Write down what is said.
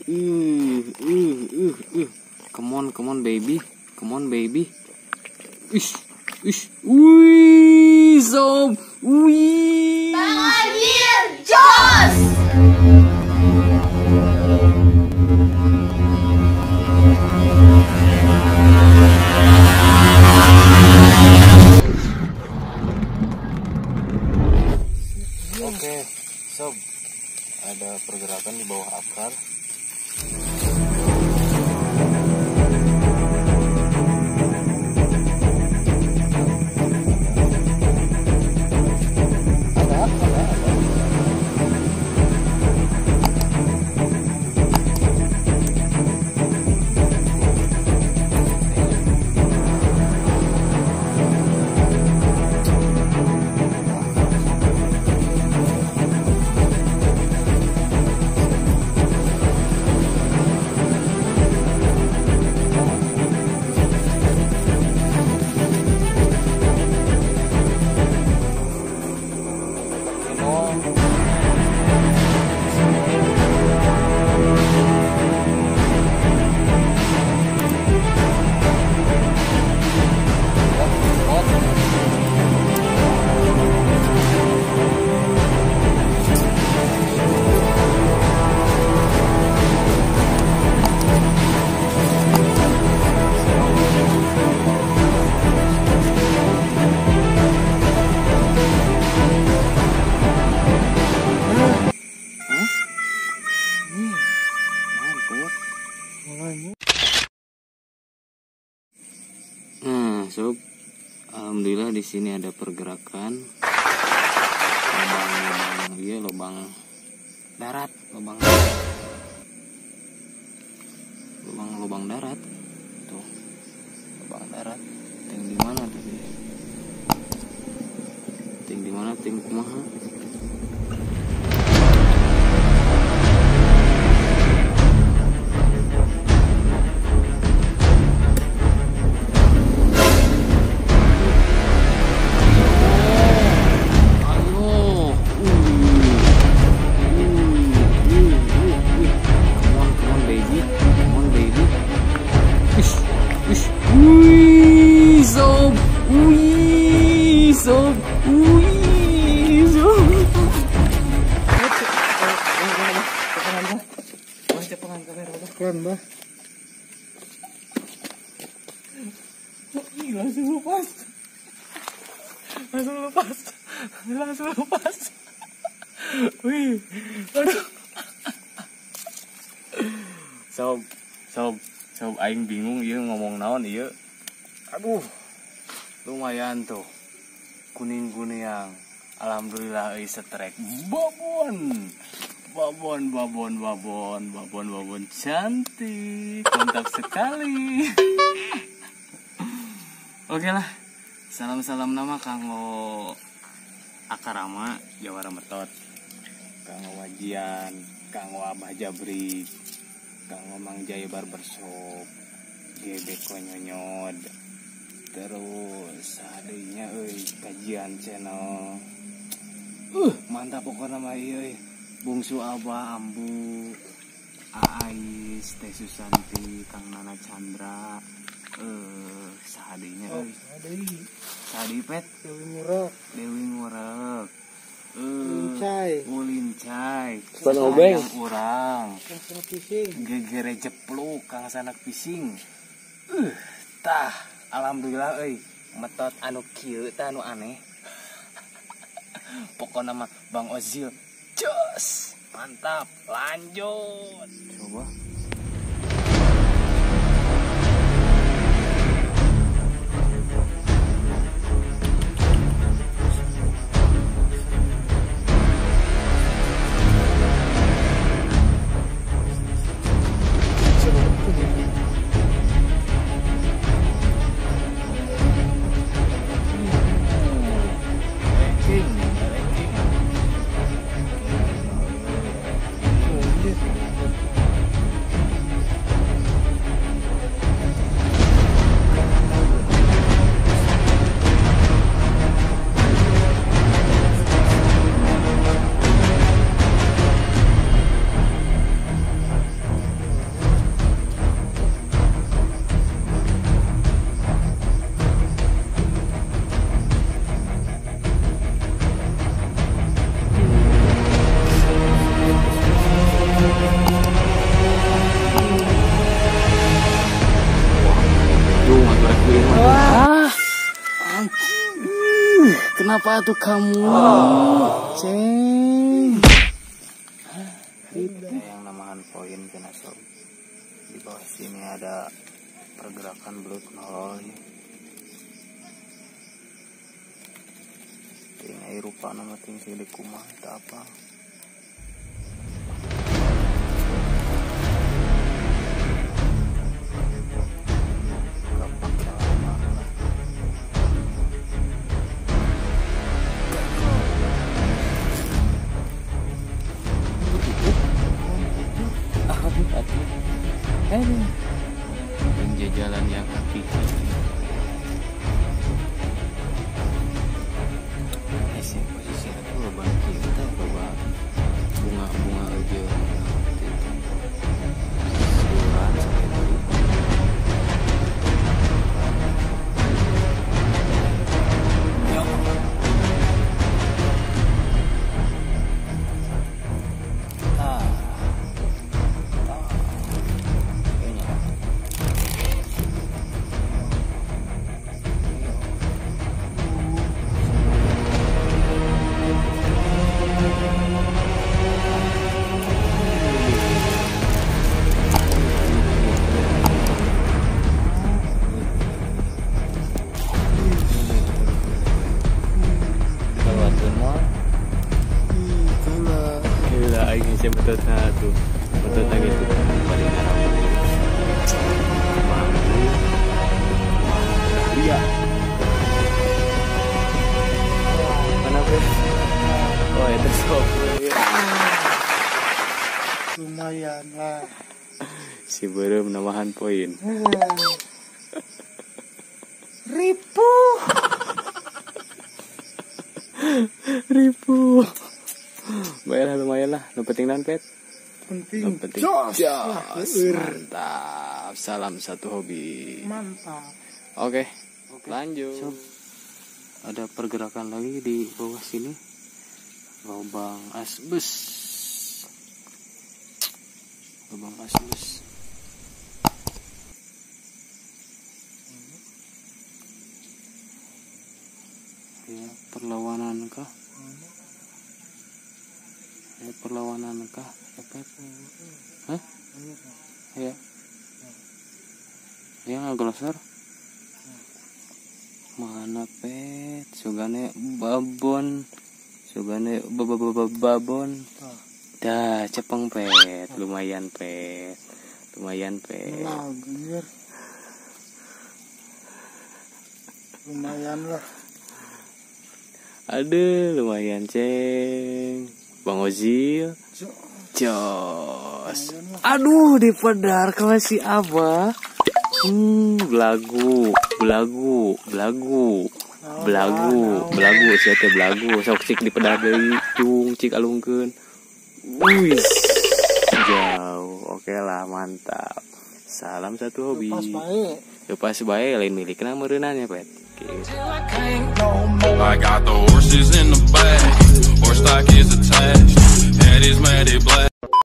Come on baby. Come on baby. Wih, sob. Wih. Banjir jos. Oke, sob. Ada pergerakan di bawah akar. Nah, sob, alhamdulillah di sini ada pergerakan lubang darat, lubang darat, tuh, lubang darat. Ting di mana tadi? Ting di mana? Ting kumaha? Keren bah. Langsung lepas. Wih, aduh. Sob, aing bingung ieu ngomong naon ieu. Aduh. Lumayan tuh. Kuning-kuning. Alhamdulillah euy setrek. Babon cantik, mantap sekali. Oke lah, salam nama kanggo Akarama Jawara Metot, kanggo Wajian, kanggo Abah Jabri, kanggo Mang Jaya Barbershop, Gebek Konyonyod, terus adanya kajian channel. Mantap pokoknya mah ieu. Bungsu Abah, Ambu, Ais, Teh Susanti, Kang Nana Chandra, sahadinya, sahadi pet, Dewi Ngurek, Ulincai, Sayang Urang, Gegere Jepluk, Kang Sanak Pising, tah, alhamdulillah, metot anu kieu, tah anu aneh, pokoknya mah Bang Ozil. Jos, mantap, lanjut. Coba. Kenapa tuh kamu? Ceng. Itu yang namakan poin kena sob. Di bawah sini ada pergerakan belut nolol. Ini rupa nama ting silik kumah itu apa? Penjajalan yang hakiki. Posisi aku bangki kita bawa bunga aja. Suran betul tuh betul gitu paling harap iya kenapa oh itu sob lumayan lah si belum namahan poin ribu bayarlah lumayan lah, lu penting dan pet. Penting. Jos. Mantap. Salam satu hobi. Mantap. Oke. Lanjut. So, ada pergerakan lagi di bawah sini. Lubang asbes. Ya, perlawanan kah? Perlawanan kah? Efek? Hah? Ya. Ya nggak mana pet? Sugane babon. Dah cepeng pet. Lumayan pet. Lumayan lah. Aduh, lumayan ceng. Bang Ozil, jos. Aduh, dipedar ke si Abah. Belagu. Siapa belagu? Sok cik dipedar dari cung cik alungkeun. Wih, jauh. Oke lah, mantap. Salam satu hobi. Pas bae lain milikna meureunannya pet. I got the horses in the back, horse stock is attached, head is matted black.